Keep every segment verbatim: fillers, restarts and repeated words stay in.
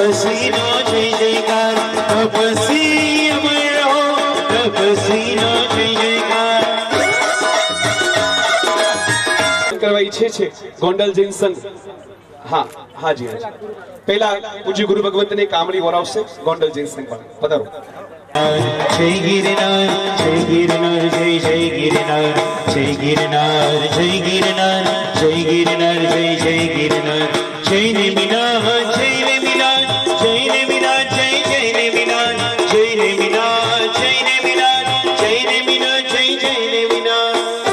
તપસ્વીનો જય જયકાર, તપસ્વી અમર હો, તપસ્વીનો જય જયકાર. કરવા ઈચ્છે છે ગોંડલ જૈન સંઘ. હા હાજી હાજી પહેલા પૂજ્ય ગુરુ ભગવંતને કામળી વરાવશે ગોંડલ જૈન સંઘ પર. પધારો. જય ગિરનાર, જય ગિરનાર, જય જય ગિરનાર, જય ગિરનાર, જય ગિરનાર, જય ગિરનાર, જય જય ગિરનાર, જય ને મીના, જય ને મીના, જય ને મીના, જય જય ને મીના, જય ને મીના, જય ને મીના, જય ને મીના, જય જય ને મીના.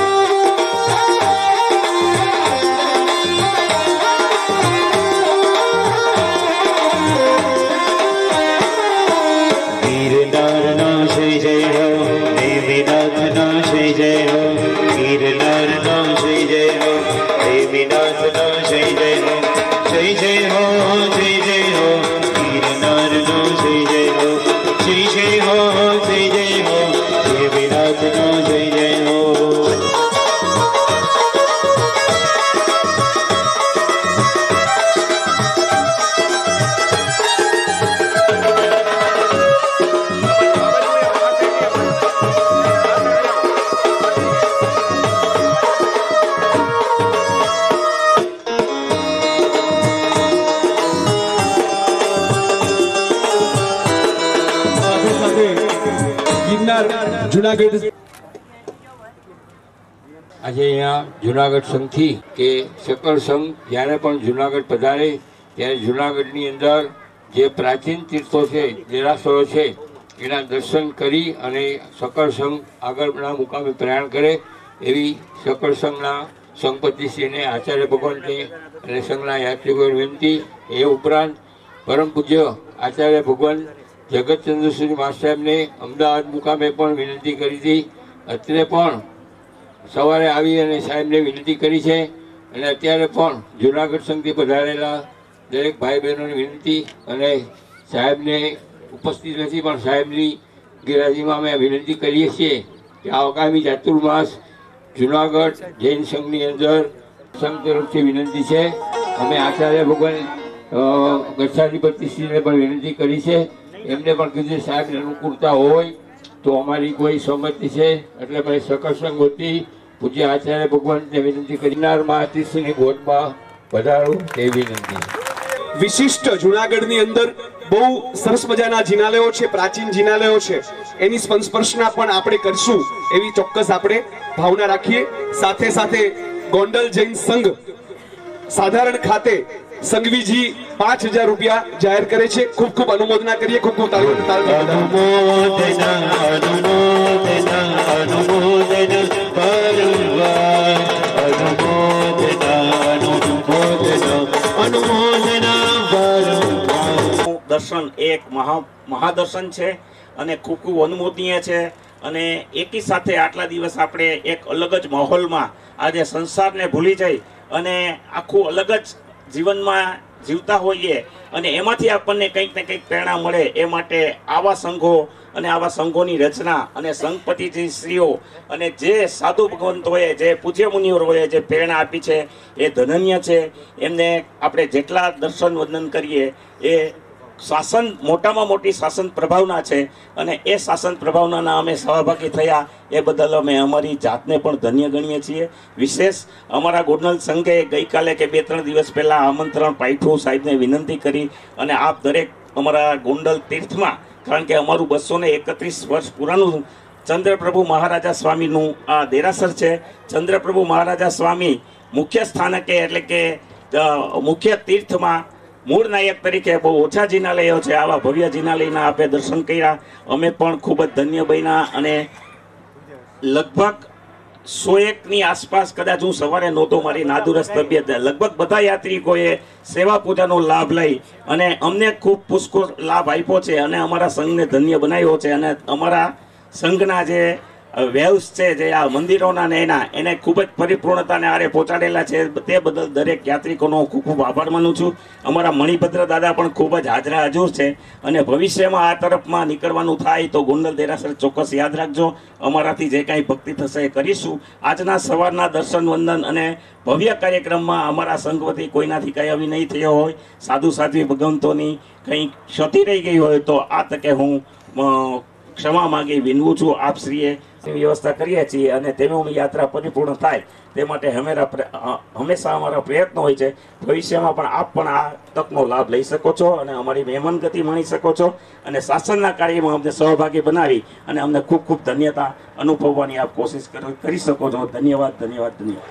ગિરનારનો જય જય હો, દેવીનાથનો જય જય હો, ગિરનારનો જય જય હો, દેવીનાથનો જય જય હો, જય જય હો, જય જય હો, ગિરનારનો જય જય હો, જય જય હો, જય જય હો, દેવીનાથનો જય જય હો. જુનાગઢ આજે અહીંયા જુનાગઢ સંઘથી કે સકળ સંઘ જ્યારે પણ જુનાગઢ પધારે ત્યારે જુનાગઢની અંદર જે પ્રાચીન તીર્થો છે, દેરાસરો છે, એના દર્શન કરી અને સકળ સંઘ આગળના મુકામે પ્રયાણ કરે એવી સકળ સંઘના સંઘપતિશ્રીને, આચાર્ય ભગવાનને અને સંઘના યાત્રિકોને વિનંતી. એ ઉપરાંત પરમ પૂજ્ય આચાર્ય ભગવાન જગતચંદ્રસુરી મહારાજ સાહેબને અમદાવાદ મુકામે પણ વિનંતી કરી હતી. અત્યારે પણ સવારે આવી અને સાહેબને વિનંતી કરી છે અને અત્યારે પણ જુનાગઢ સંઘથી પધારેલા દરેક ભાઈ બહેનોની વિનંતી અને સાહેબને ઉપસ્થિત નથી પણ સાહેબની ગેરહાજરીમાં અમે વિનંતી કરીએ છીએ કે આ આગામી ચાતુર્માસ જુનાગઢ જૈન સંઘની અંદર સંઘ તરફથી વિનંતી છે. અમે આચાર્ય ભગવાન ગચ્છાધિપતિશ્રીને પણ વિનંતી કરી છે. એમને પણ કીધું સાહેબની અનુકૂળતા હોય તો અમારી કોઈ સહમતિ છે એટલે ભાઈ સકળ સંઘ વતી પૂજ્ય આચાર્ય ભગવાનને વિનંતી કરીનારમાં તીર્થની ગોદમાં પધારું તે વિનંતી. વિશિષ્ટ જુનાગઢની અંદર બહુ સરસ મજાના જિનાલયો છે, પ્રાચીન જિનાલયો છે. એની સંસ્પર્શના પણ આપણે કરશું એવી ચોક્કસ આપણે ભાવના રાખીએ. સાથે સાથે ગોંડલ જૈન સંઘ સાધારણ ખાતે સંઘવીજી પાંચ હજાર રૂપિયા જાહેર કરે છે. ખૂબ ખૂબ અનુમોદના કરીએ. ખૂબ ખૂબ તાળીઓ. અનુમોદના અનુમોદના અનુમોદન પરવાર, અનુમોદના અનુમોદના અનુમોદના પરવાર. દર્શન એક મહા મહાદર્શન છે અને ખૂબ ખૂબ અનુમોદનીય છે. અને એકી સાથે આટલા દિવસ આપણે એક અલગ જ માહોલમાં આજે સંસારને ભૂલી જઈ અને આખું અલગ જ જીવનમાં જીવતા હોઈએ અને એમાંથી આપણને કંઈક ને કંઈક પ્રેરણા મળે એ માટે આવા સંઘો અને આવા સંઘોની રચના અને સંઘપતિજી શ્રીઓ અને જે સાધુ ભગવંતોએ, જે પૂજ્ય મુનિઓએ જે પ્રેરણા આપી છે એ ધનન્ય છે. એમને આપણે જેટલા દર્શન વંદન કરીએ એ શાસન મોટામાં મોટી શાસન પ્રભાવના છે અને એ શાસન પ્રભાવનાના અમે સહભાગી થયા એ બદલ અમે અમારી જાતને પણ ધન્ય ગણીએ છીએ. વિશેષ અમારા ગોંડલ સંઘે ગઈકાલે કે બે ત્રણ દિવસ પહેલાં આમંત્રણ પાઠવું, સાહેબને વિનંતી કરી અને આપ દરેક અમારા ગોંડલ તીર્થમાં, કારણ કે અમારું બસો ને એકત્રીસ વર્ષ પુરાનું ચંદ્રપ્રભુ મહારાજા સ્વામીનું આ દેરાસર છે. ચંદ્રપ્રભુ મહારાજા સ્વામી મુખ્ય સ્થાનકે એટલે કે મુખ્ય તીર્થમાં મૂળ નાયક તરીકે બહુ ઓછા જિનાલયો છે. આવા ભવ્ય જિનાલયના આપે દર્શન કર્યા. અમે પણ ખૂબ જ ધન્ય બન્યા અને લગભગ સો એકની આસપાસ, કદાચ હું સવારે નહોતો, મારી નાદુરસ્ત તબિયત, લગભગ બધા યાત્રિકોએ સેવા પૂજાનો લાભ લઈ અને અમને ખૂબ પુષ્કળ લાભ આપ્યો છે અને અમારા સંઘને ધન્ય બનાવ્યો છે. અને અમારા સંઘના જે વેવ્સ છે જે આ મંદિરોના ને એના એને ખૂબ જ પરિપૂર્ણતાને આરે પહોંચાડેલા છે, તે બદલ દરેક યાત્રિકોનો ખૂબ ખૂબ આભાર માનું છું. અમારા મણિભદ્ર દાદા પણ ખૂબ જ હાજરા હજુર છે અને ભવિષ્યમાં આ તરફમાં નીકળવાનું થાય તો ગોંડલ દેરાસર ચોક્કસ યાદ રાખજો. અમારાથી જે કાંઈ ભક્તિ થશે એ કરીશું. આજના સવારના દર્શન વંદન અને ભવ્ય કાર્યક્રમમાં અમારા સંઘ વતી કોઈનાથી કંઈ આવી નહીં થયો હોય, સાધુ સાધ્વી ભગવંતોની કંઈ ક્ષતિ રહી ગઈ હોય તો આ તકે હું ક્ષમા માગી વિનવું છું. આપ શ્રીએ વ્યવસ્થા કરીએ છીએ અને તેની યાત્રા પરિપૂર્ણ થાય તે માટે હમેરા હંમેશા અમારા પ્રયત્નો હોય છે. ભવિષ્યમાં પણ આપ પણ આ તકનો લાભ લઈ શકો છો અને અમારી મહેમાનગતિ માણી શકો છો અને શાસનના કાર્યમાં અમને સહભાગી બનાવી અને અમને ખૂબ ખૂબ ધન્યતા અનુભવવાની આપ કોશિશ કરી શકો છો. ધન્યવાદ ધન્યવાદ ધન્યવાદ.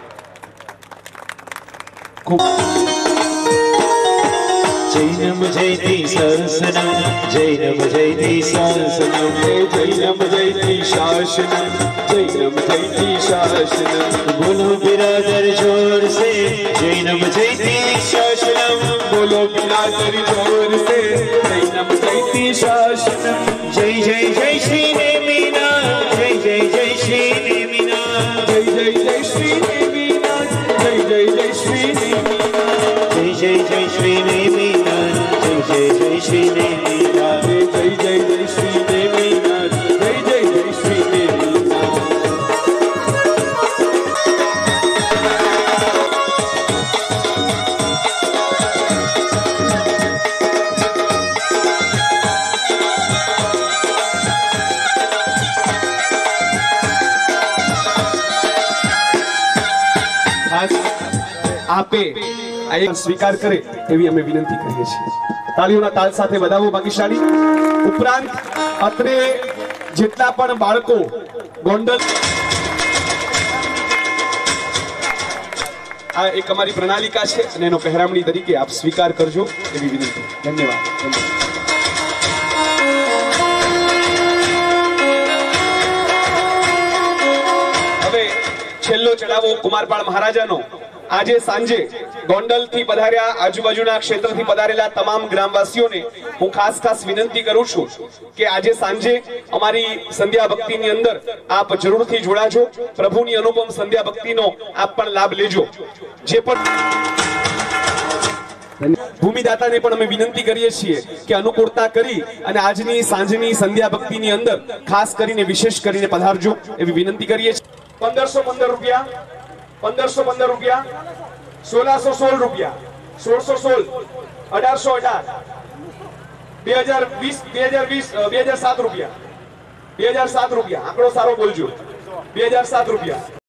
જૈનમ જયતિ શાસનમ જૈનમ જયતિ શાસનમ જૈનમ જયતિ શાસનમ જૈનમ જયતિ શાસનમ બોલો બિરાદર જોર સે જૈનમ જયતિ શાસનમ બોલો બિરાદર જોર સે જૈનમ જયતિ શાસનમ જય જય જય શ્રી નેમિના જય જય જય શ્રી નેમિના જય જય જય શ્રી નેમિના જય જય જય શ્રી નેમિના જય જય જય શ્રી નેમિના જય જય શ્રી નેમિના જય જય જય શ્રી નેમિના જય જય જય શ્રી નેમિના. ખાસ આપે આ સ્વીકાર કરે એવી અમે વિનંતી કરીએ છીએ. તાળીઓના તાલ સાથે વધાવો ભાગ્યશાળી. ઉપરાંત અત્રે જેટલા પણ બાળકો ગોંડલ આ એક અમારી પ્રણાલિકા છે અને એનો પહેરામણી તરીકે આપ સ્વીકાર કરજો એવી વિનંતી. ધન્યવાદ. હવે છેલ્લો ચડાવો કુમારપાળ મહારાજાનો. આજે સાંજે ગોંડલ થી પધાર્યા આજુબાજુના ક્ષેત્રથી પધારેલા તમામ ગ્રામવાસીઓને હું ખાસ ખાસ વિનંતી કરું છું કે આજે સાંજે અમારી સંધ્યા ભક્તિની અંદર આપ જરૂરથી જોડાજો. પ્રભુની અનુપમ સંધ્યા ભક્તિનો આપ પણ લાભ લેજો. જે પણ ભૂમિદાતાને પણ અમે વિનંતી કરીએ છીએ કે અનુકૂળતા કરી અને આજની સાંજની સંધ્યા ભક્તિની અંદર ખાસ કરીને વિશેષ કરીને પધારજો એવી વિનંતી કરીએ છીએ. પંદરસો પંદર રૂપિયા પંદરસો પંદર રૂપિયા સોળસો સોળ રૂપિયા સોળસો સોળ અઢારસો અઢાર બે હજાર વીસ બે હજાર વીસ બે હજાર સાત રૂપિયા બે હજાર સાત રૂપિયા આંકડો સારો બોલજો. બે હજાર સાત રૂપિયા